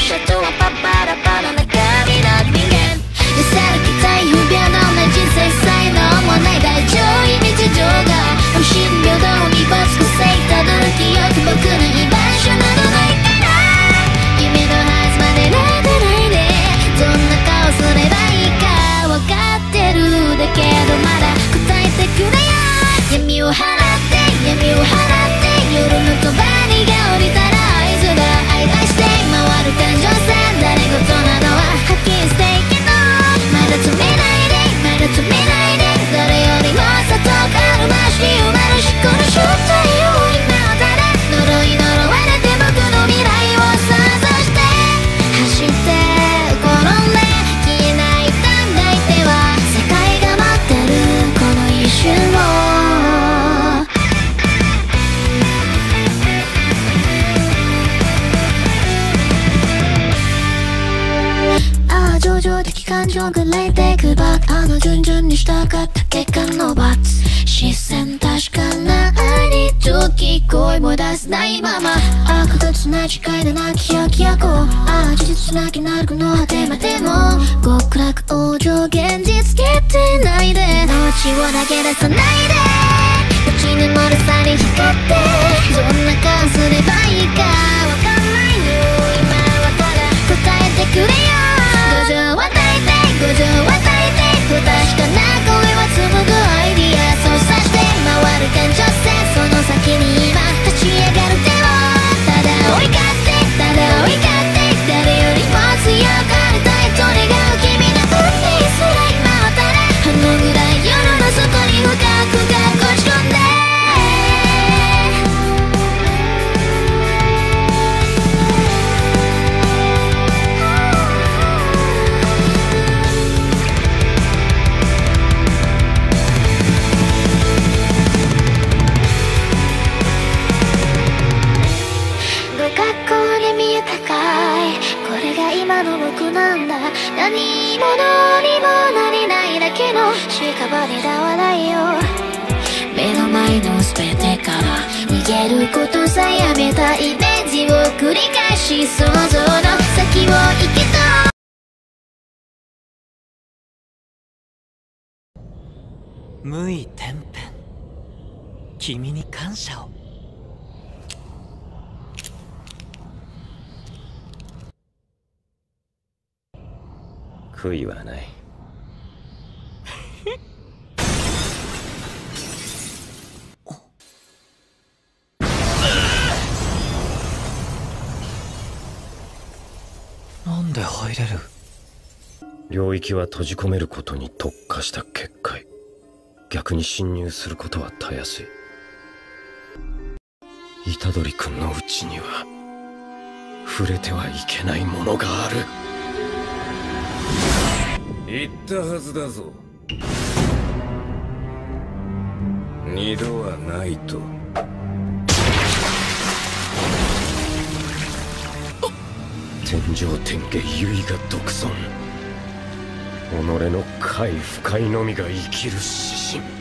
者とはパパラパラ中身な人間揺さる期待不平等な人生才能もない大上位日常が無心平等にバス個性たどる記憶僕の居場所などないから夢のはずまでなんてないでどんな顔すればいいか分かってるだけどまだ答えてくれよ闇を払って闇を払って夜の帳が降りたら合図が愛出して回る感情線誰事なのははっきりしていけどまだ止めないでまだ止めないで誰よりも外からまし生まれしこの正体を今はただ呪い呪われて僕の未来を想像して走って転んで消えない短大手は世界が待ってるこの一瞬を情状的感情が冷てくば順々に従った結果の罰視線確かない時声も出せないまま悪屈な誓いでなき焼きやこ事実なきなるこの果てまでも極楽往生現実つけてないで命を投げ出さないでうち眠るさに光ってどんな顔すればいいかわかんないの今はただ答えてくれよ五条は大体五条は大体不確かな声は紡ぐアイディア操作して回る感情線その先に今立ち上がる手をただ追いかってただ追いかって誰よりも強くありたいと願う君の運命すら今はただあのぐらい夜の底に深く落ち込んで今の僕なんだ何者にもなれないだけの屍だ笑いよ目の前の全てから逃げることさえやめたイメージを繰り返し想像の先を行けと無意天変君に感謝を悔いはないなんで入れる領域は閉じ込めることに特化した結界逆に侵入することはたやすい虎杖君のうちには触れてはいけないものがある言ったはずだぞ二度はないと天上天下唯我独尊己の快不快のみが生きる指針